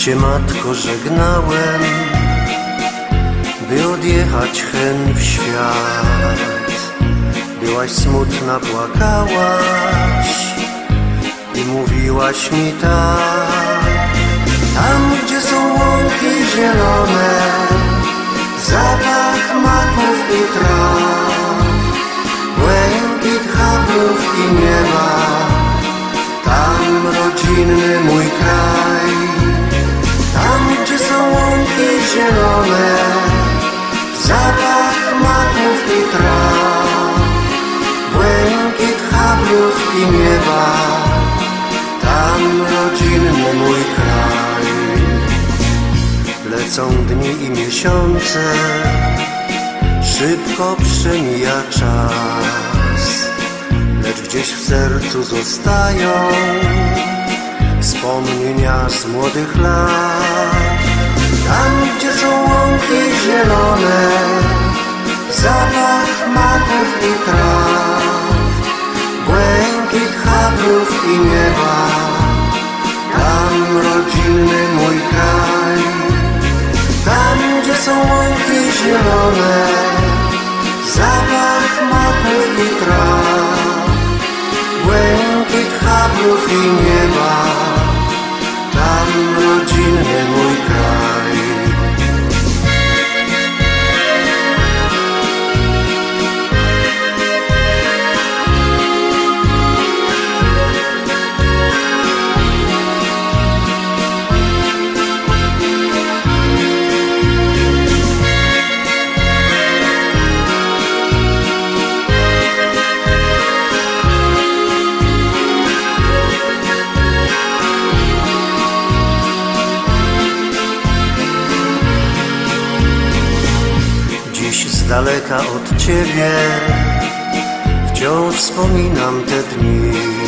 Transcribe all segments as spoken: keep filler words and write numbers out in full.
Cię, matko, żegnałem, by odjechać hen w świat. Byłaś smutna, płakałaś i mówiłaś mi tak. Tam, gdzie są łąki zielone, zapach maków i traw, błękit hablów i nieba, tam rodzinny mój kraj. Tam, gdzie są łąki zielone, zapach maków i traw, błękit hablów i nieba, tam rodzinny mój kraj. Lecą dni i miesiące, szybko przemija czas, lecz gdzieś w sercu zostają wspomnienia z młodych lat. Tam, gdzie są łąki zielone, zapach maków i traw, błękit hablów i nieba, tam rodzinny mój kraj. Tam, gdzie są łąki zielone, zapach maków i traw, błękit hablów i nieba, tam rodzinny mój kraj. Z daleka od Ciebie wciąż wspominam te dni,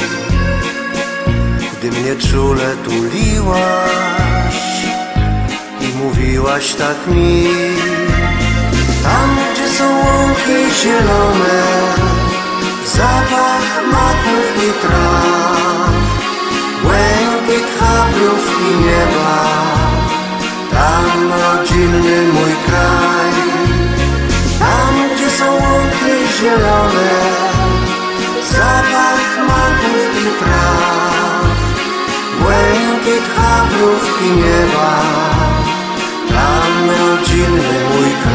gdy mnie czule tuliłaś i mówiłaś tak mi. Tam, gdzie są łąki zielone, zapach maków i traw, błękit hablów i nieba, tam rodzinny mój kraj. Tam, gdzie są łąki zielone, zapach maków i traw, błękit hablów i nieba, tam rodzinny mój kraj.